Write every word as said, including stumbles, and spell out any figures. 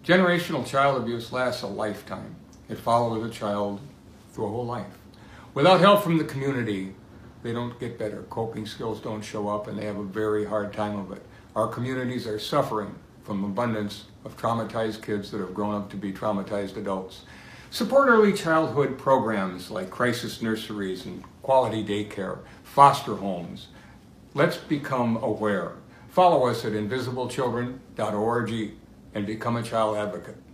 Generational child abuse lasts a lifetime. It follows a child through a whole life. Without help from the community, they don't get better. Coping skills don't show up, and they have a very hard time of it. Our communities are suffering from abundance of traumatized kids that have grown up to be traumatized adults. Support early childhood programs like crisis nurseries and quality daycare, foster homes. Let's become aware. Follow us at invisible children dot org and become a child advocate.